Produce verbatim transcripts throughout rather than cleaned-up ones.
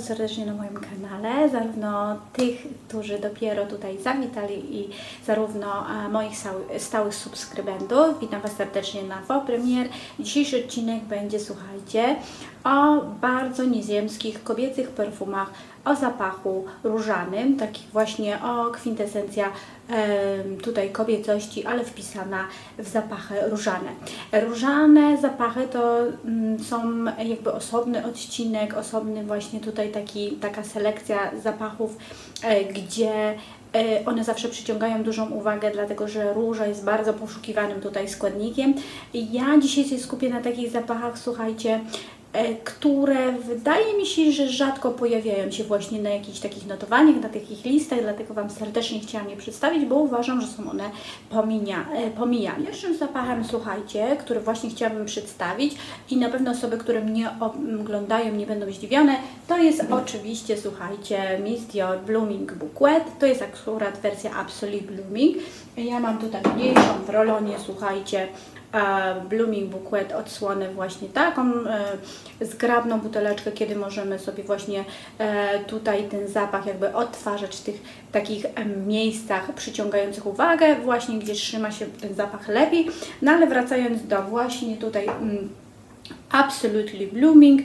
serdecznie na moim kanale, zarówno tych, którzy dopiero tutaj zawitali i zarówno moich stałych subskrybentów. Witam Was serdecznie na Faux Premier. Dzisiejszy odcinek będzie, słuchajcie, o bardzo nieziemskich kobiecych perfumach, o zapachu różanym, takich właśnie o kwintesencja e, tutaj kobiecości, ale wpisana w zapachy różane. Różane zapachy to mm, są jakby osobny odcinek, osobny właśnie tutaj taki, taka selekcja zapachów, e, gdzie e, one zawsze przyciągają dużą uwagę, dlatego że róża jest bardzo poszukiwanym tutaj składnikiem. Ja dzisiaj się skupię na takich zapachach, słuchajcie, które wydaje mi się, że rzadko pojawiają się właśnie na jakichś takich notowaniach, na takich listach, dlatego Wam serdecznie chciałam je przedstawić, bo uważam, że są one pomija, pomijane. Pierwszym zapachem, słuchajcie, który właśnie chciałabym przedstawić i na pewno osoby, które mnie oglądają, nie będą zdziwione, to jest oczywiście, słuchajcie, Miss Dior Blooming Bouquet. To jest akurat wersja Absolute Blooming. Ja mam tutaj mniejszą w rolonie, słuchajcie, Blooming Bouquet, odsłonę właśnie taką e, zgrabną buteleczkę, kiedy możemy sobie właśnie e, tutaj ten zapach jakby odtwarzać w tych takich e, miejscach przyciągających uwagę, właśnie gdzie trzyma się ten zapach lepiej. No ale wracając do właśnie tutaj mm, Absolutely Blooming,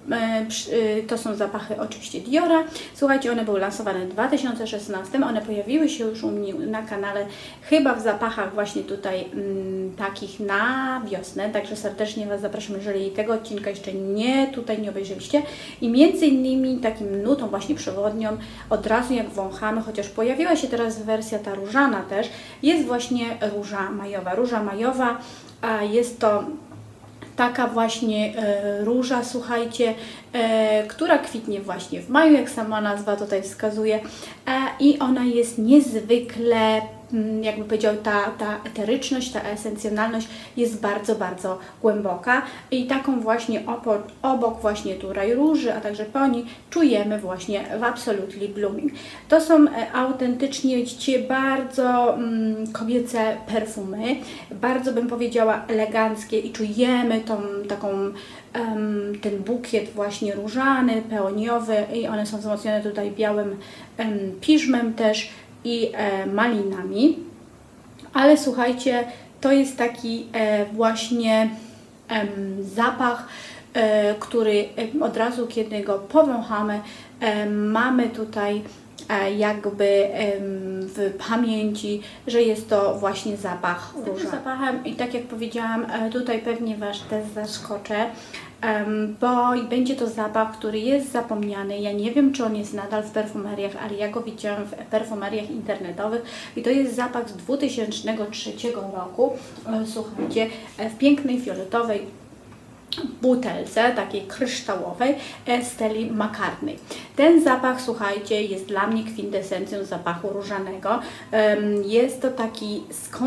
to są zapachy oczywiście Diora. Słuchajcie, one były lansowane w dwa tysiące szesnastym. One pojawiły się już u mnie na kanale chyba w zapachach właśnie tutaj m, takich na wiosnę. Także serdecznie Was zapraszam, jeżeli tego odcinka jeszcze nie tutaj nie obejrzeliście. I między innymi takim nutą właśnie przewodnią od razu jak wąchamy, chociaż pojawiła się teraz wersja ta różana też, jest właśnie róża majowa. Róża majowa, a jest to taka właśnie e, róża, słuchajcie, e, która kwitnie właśnie w maju, jak sama nazwa tutaj wskazuje, e, i ona jest niezwykle, m, jakby powiedział, ta, ta eteryczność, ta esencjonalność jest bardzo, bardzo głęboka i taką właśnie obok, obok właśnie tutaj róży, a także poni czujemy właśnie w Absolutely Blooming. To są e, autentycznie, widzicie, bardzo mm, kobiece perfumy, bardzo bym powiedziała eleganckie i czujemy tą taką, um, ten bukiet właśnie różany, peoniowy i one są wzmocnione tutaj białym um, piżmem też i e, malinami. Ale słuchajcie, to jest taki e, właśnie e, zapach, e, który e, od razu, kiedy go powąchamy, e, mamy tutaj jakby w pamięci, że jest to właśnie zapach róża. Tym zapachem, i tak jak powiedziałam, tutaj pewnie Was też zaskoczę, bo będzie to zapach, który jest zapomniany. Ja nie wiem, czy on jest nadal w perfumeriach, ale ja go widziałam w perfumeriach internetowych i to jest zapach z dwa tysiące trzeciego roku. Słuchajcie, w pięknej fioletowej butelce, takiej kryształowej, Stelly McCartney. Ten zapach, słuchajcie, jest dla mnie kwintesencją zapachu różanego. Jest to taki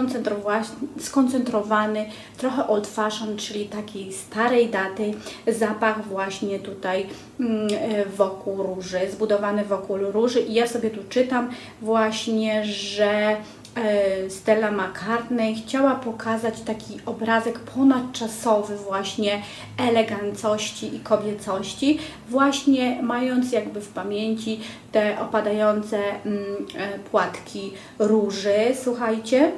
skoncentrowany, trochę old fashion, czyli takiej starej daty zapach właśnie tutaj wokół róży, zbudowany wokół róży i ja sobie tu czytam właśnie, że Stella McCartney chciała pokazać taki obrazek ponadczasowy właśnie elegancości i kobiecości, właśnie mając jakby w pamięci te opadające mm, płatki róży, słuchajcie.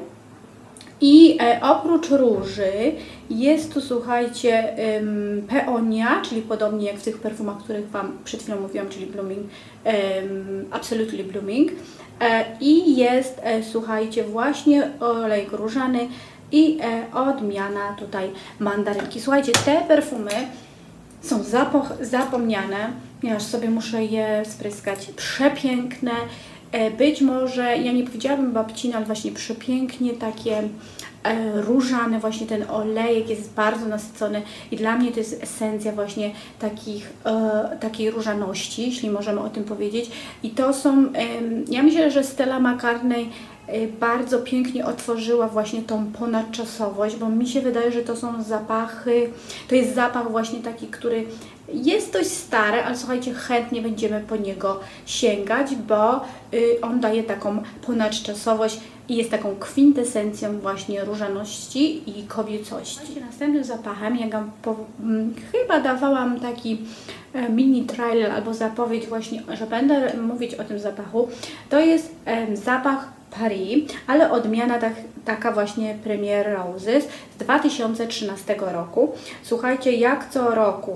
I e, oprócz róży jest tu, słuchajcie, um, peonia, czyli podobnie jak w tych perfumach, o których Wam przed chwilą mówiłam, czyli Blooming, um, Absolutely Blooming. E, I jest, e, słuchajcie, właśnie olejek różany i e, odmiana tutaj mandarynki. Słuchajcie, te perfumy są zapo zapomniane, ja aż sobie muszę je spryskać. Przepiękne. Być może, ja nie powiedziałabym babcina, ale właśnie przepięknie takie e, różane, właśnie ten olejek jest bardzo nasycony i dla mnie to jest esencja właśnie takich, e, takiej różaności, jeśli możemy o tym powiedzieć. I to są, e, ja myślę, że Stella McCartney e, bardzo pięknie otworzyła właśnie tą ponadczasowość, bo mi się wydaje, że to są zapachy, to jest zapach właśnie taki, który jest dość stary, ale słuchajcie, chętnie będziemy po niego sięgać, bo y, on daje taką ponadczasowość i jest taką kwintesencją właśnie różaności i kobiecości. Właśnie następnym zapachem, jak po, hmm, chyba dawałam taki e, mini trailer albo zapowiedź właśnie, że będę mówić o tym zapachu, to jest e, zapach Paris, ale odmiana tak, taka właśnie Premier Roses z dwa tysiące trzynastego roku. Słuchajcie, jak co roku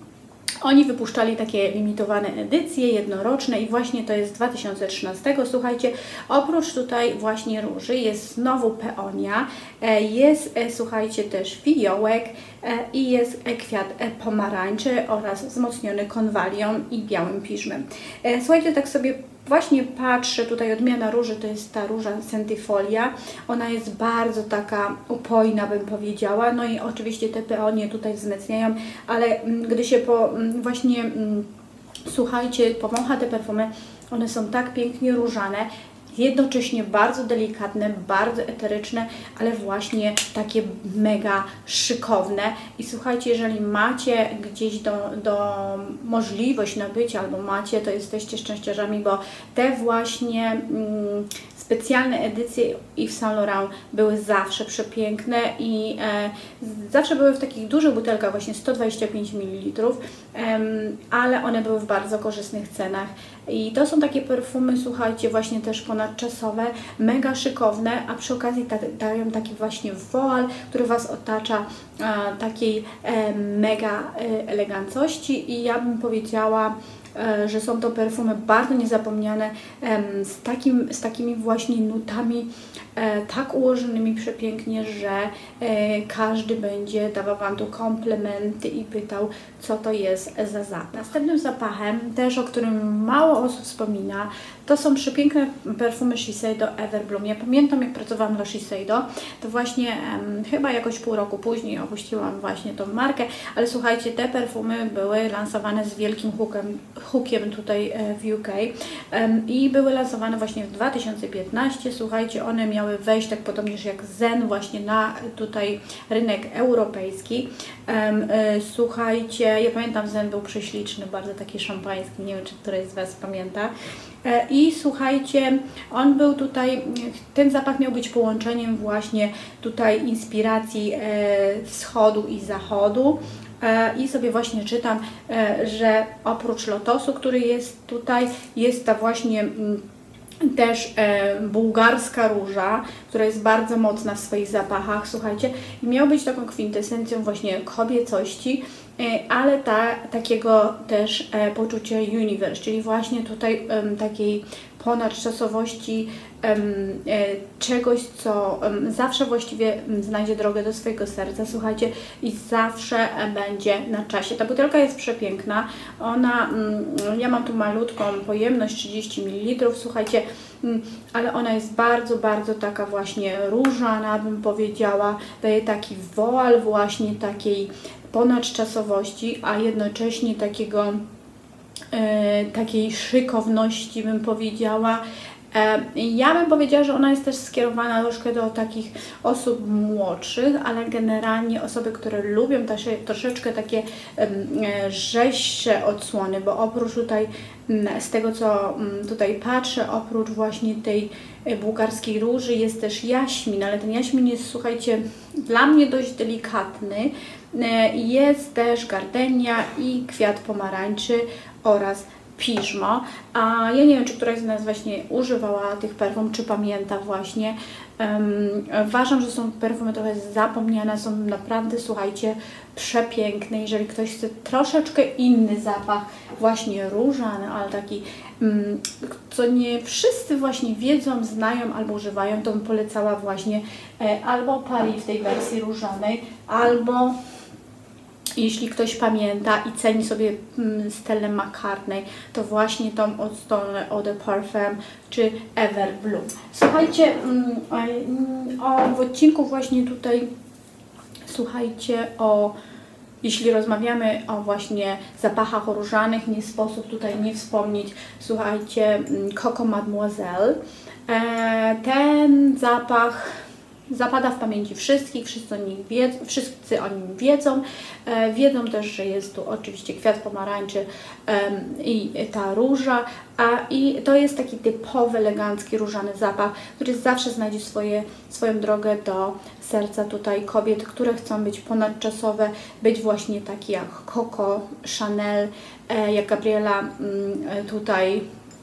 oni wypuszczali takie limitowane edycje jednoroczne i właśnie to jest z dwa tysiące trzynastego. Słuchajcie, oprócz tutaj właśnie róży jest znowu peonia, jest, słuchajcie, też fiołek i jest kwiat pomarańczy oraz wzmocniony konwalią i białym piżmem. Słuchajcie, tak sobie właśnie patrzę, tutaj odmiana róży to jest ta róża Centifolia. Ona jest bardzo taka upojna, bym powiedziała. No i oczywiście te peonie tutaj wzmacniają, ale gdy się po właśnie, słuchajcie, powącha te perfumy, one są tak pięknie różane, jednocześnie bardzo delikatne, bardzo eteryczne, ale właśnie takie mega szykowne. I słuchajcie, jeżeli macie gdzieś do, do możliwość nabycia, albo macie, to jesteście szczęściarzami, bo te właśnie mm, specjalne edycje Yves Saint Laurent były zawsze przepiękne i e, zawsze były w takich dużych butelkach, właśnie sto dwadzieścia pięć mililitrów, e, ale one były w bardzo korzystnych cenach. I to są takie perfumy, słuchajcie, właśnie też ponadczasowe, mega szykowne, a przy okazji ta, dają taki właśnie woal, który Was otacza e, takiej e, mega e, elegancości i ja bym powiedziała, e, że są to perfumy bardzo niezapomniane, e, z, takim, z takimi właśnie nutami e, tak ułożonymi przepięknie, że e, każdy będzie dawał Wam tu komplementy i pytał, co to jest za zapach. Następnym zapachem, też o którym mało osób wspomina, to są przepiękne perfumy Shiseido Everbloom. Ja pamiętam, jak pracowałam dla Shiseido, to właśnie um, chyba jakoś pół roku później opuściłam właśnie tą markę, ale słuchajcie, te perfumy były lansowane z wielkim hookiem, hookiem tutaj e, w U K um, i były lansowane właśnie w dwa tysiące piętnastym. Słuchajcie, one miały wejść tak podobnież jak Zen właśnie na tutaj rynek europejski. Um, e, słuchajcie, ja pamiętam, Zen był prześliczny, bardzo taki szampański, nie wiem, czy któryś z Was pamięta. I słuchajcie, on był tutaj, ten zapach miał być połączeniem właśnie tutaj inspiracji e, wschodu i zachodu. E, I sobie właśnie czytam, e, że oprócz lotosu, który jest tutaj, jest ta właśnie m, też e, bułgarska róża, która jest bardzo mocna w swoich zapachach, słuchajcie, i miał być taką kwintesencją właśnie kobiecości, e, ale ta, takiego też e, poczucia universe, czyli właśnie tutaj e, takiej ponadczasowości, e, czegoś, co e, zawsze właściwie znajdzie drogę do swojego serca, słuchajcie, i zawsze będzie na czasie. Ta butelka jest przepiękna, ona, mm, ja mam tu malutką pojemność, trzydzieści mililitrów, słuchajcie, mm, ale ona jest bardzo, bardzo taka właśnie różana, bym powiedziała, daje taki woal właśnie takiej ponadczasowości, a jednocześnie takiego e, takiej szykowności, bym powiedziała. E, ja bym powiedziała, że ona jest też skierowana troszkę do takich osób młodszych, ale generalnie osoby, które lubią też, troszeczkę takie e, rzeźsze odsłony, bo oprócz tutaj, z tego co tutaj patrzę, oprócz właśnie tej bułgarskiej róży jest też jaśmin, ale ten jaśmin jest, słuchajcie, dla mnie dość delikatny. Jest też gardenia i kwiat pomarańczy oraz piżmo. A ja nie wiem, czy któraś z nas właśnie używała tych perfum, czy pamięta właśnie. Um, uważam, że są perfumy trochę zapomniane, są naprawdę, słuchajcie, przepiękne. Jeżeli ktoś chce troszeczkę inny zapach, właśnie różany, ale taki, um, co nie wszyscy właśnie wiedzą, znają albo używają, to bym polecała właśnie e, albo Paris w tej wersji różanej, albo jeśli ktoś pamięta i ceni sobie mm, Stellę McCartney, to właśnie tą odsłonę Eau de Parfum czy Everbloom. Słuchajcie, mm, o, w odcinku właśnie tutaj, słuchajcie, o, jeśli rozmawiamy o właśnie zapachach różanych, nie sposób tutaj nie wspomnieć, słuchajcie, Coco Mademoiselle. E, ten zapach zapada w pamięci wszystkich, wszyscy o, nich wiedzą, wszyscy o nim wiedzą. E, wiedzą też, że jest tu oczywiście kwiat pomarańczy e, i ta róża, a i to jest taki typowy, elegancki, różany zapach, który zawsze znajdzie swoje, swoją drogę do serca tutaj kobiet, które chcą być ponadczasowe, być właśnie takie jak Coco, Chanel, e, jak Gabriela m, tutaj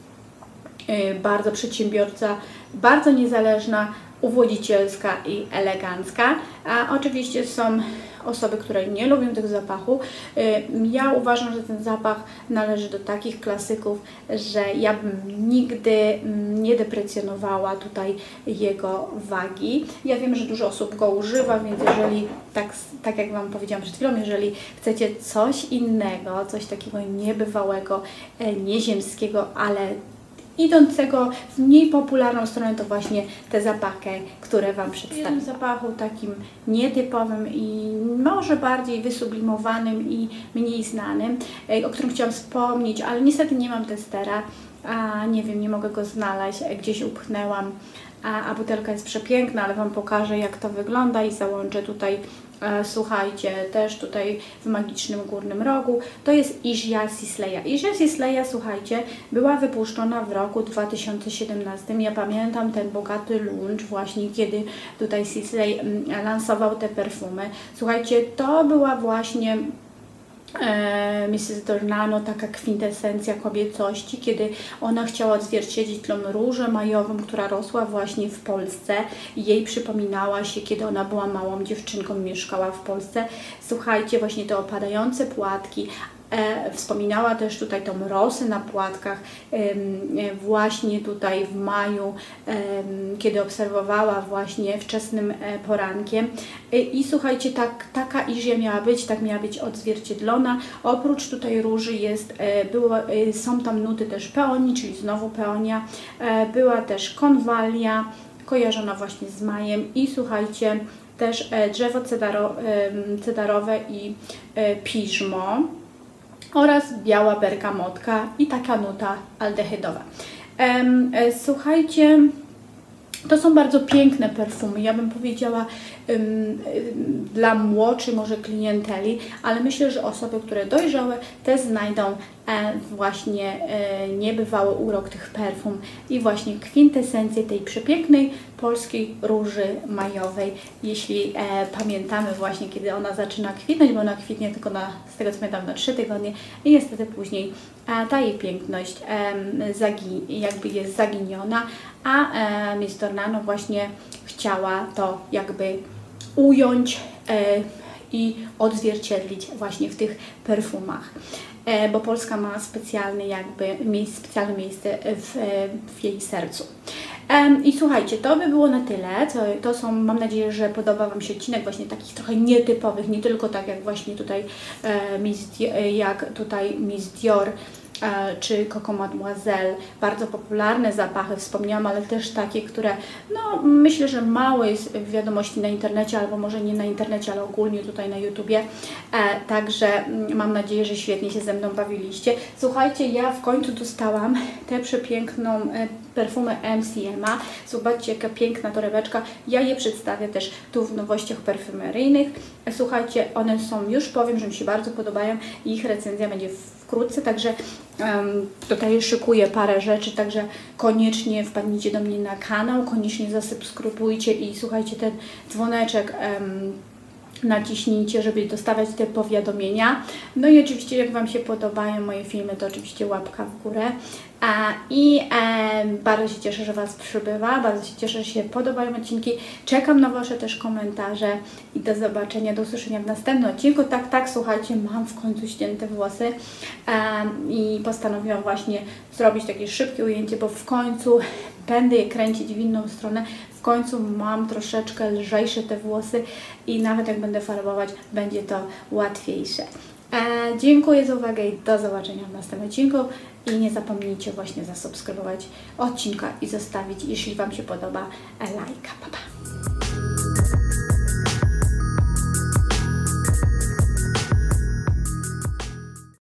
e, bardzo przedsiębiorca, bardzo niezależna, uwodzicielska i elegancka. A oczywiście są osoby, które nie lubią tych zapachów. Ja uważam, że ten zapach należy do takich klasyków, że ja bym nigdy nie deprecjonowała tutaj jego wagi. Ja wiem, że dużo osób go używa, więc jeżeli, tak, tak jak Wam powiedziałam przed chwilą, jeżeli chcecie coś innego, coś takiego niebywałego, nieziemskiego, ale idącego w mniej popularną stronę, to właśnie te zapachy, które Wam przedstawię. W zapachu takim nietypowym i może bardziej wysublimowanym i mniej znanym, o którym chciałam wspomnieć, ale niestety nie mam testera, a nie wiem, nie mogę go znaleźć, gdzieś upchnęłam, a, a butelka jest przepiękna, ale Wam pokażę, jak to wygląda i załączę tutaj. Słuchajcie, też tutaj w magicznym górnym rogu, to jest Isia Sisleya. Isia Sisleya, słuchajcie, była wypuszczona w roku dwa tysiące siedemnastym. Ja pamiętam ten bogaty lunch właśnie, kiedy tutaj Sisley lansował te perfumy. Słuchajcie, to była właśnie E, missus Dornano, taka kwintesencja kobiecości, kiedy ona chciała odzwierciedlić tą różę majową, która rosła właśnie w Polsce i jej przypominała się, kiedy ona była małą dziewczynką, mieszkała w Polsce. Słuchajcie, właśnie te opadające płatki. E, wspominała też tutaj tą rosę na płatkach e, właśnie tutaj w maju, e, kiedy obserwowała właśnie wczesnym e, porankiem. E, I słuchajcie, tak, taka Isia miała być, tak miała być odzwierciedlona. Oprócz tutaj róży jest, e, było, e, są tam nuty też peonii, czyli znowu peonia. E, była też konwalia, kojarzona właśnie z majem i słuchajcie, też e, drzewo cedaro, e, cedarowe i e, piżmo oraz biała bergamotka i taka nuta aldehydowa. Um, e, słuchajcie, to są bardzo piękne perfumy, ja bym powiedziała um, um, dla młodszej może klienteli, ale myślę, że osoby, które dojrzałe, te znajdą e, właśnie e, niebywały urok tych perfum i właśnie kwintesencję tej przepięknej polskiej róży majowej, jeśli e, pamiętamy właśnie, kiedy ona zaczyna kwitnąć, bo ona kwitnie tylko na, z tego co pamiętam, na trzy tygodnie i niestety później e, ta jej piękność e, zagi, jakby jest zaginiona, a e, miss Dornano właśnie chciała to jakby ująć e, i odzwierciedlić właśnie w tych perfumach. E, bo Polska ma specjalne jakby miejsce, specjalne miejsce w, w jej sercu. E, I słuchajcie, to by było na tyle. To, to są, mam nadzieję, że podoba Wam się odcinek właśnie takich trochę nietypowych, nie tylko tak jak właśnie tutaj e, Miss, jak tutaj Miss Dior czy Coco Mademoiselle, bardzo popularne zapachy wspomniałam, ale też takie, które no myślę, że mało jest wiadomości na internecie, albo może nie na internecie, ale ogólnie tutaj na YouTubie, e, także mam nadzieję, że świetnie się ze mną bawiliście. Słuchajcie, ja w końcu dostałam tę przepiękną e, perfumę M C M a. Zobaczcie, jaka piękna torebeczka. Ja je przedstawię też tu w nowościach perfumeryjnych. Słuchajcie, one są, już powiem, że mi się bardzo podobają i ich recenzja będzie wkrótce, także um, tutaj szykuję parę rzeczy, także koniecznie wpadnijcie do mnie na kanał, koniecznie zasubskrybujcie i słuchajcie, ten dzwoneczek um, naciśnijcie, żeby dostawać te powiadomienia. No i oczywiście, jak Wam się podobają moje filmy, to oczywiście łapka w górę. A, I e, bardzo się cieszę, że Was przybywa, bardzo się cieszę, że się podobają odcinki. Czekam na Wasze też komentarze i do zobaczenia, do usłyszenia w następnym odcinku. Tak, tak, słuchajcie, mam w końcu ścięte włosy e, i postanowiłam właśnie zrobić takie szybkie ujęcie, bo w końcu będę je kręcić w inną stronę. W końcu mam troszeczkę lżejsze te włosy i nawet jak będę farbować, będzie to łatwiejsze. E, dziękuję za uwagę i do zobaczenia w następnym odcinku. I nie zapomnijcie właśnie zasubskrybować odcinka i zostawić, jeśli Wam się podoba, lajka. Pa, pa.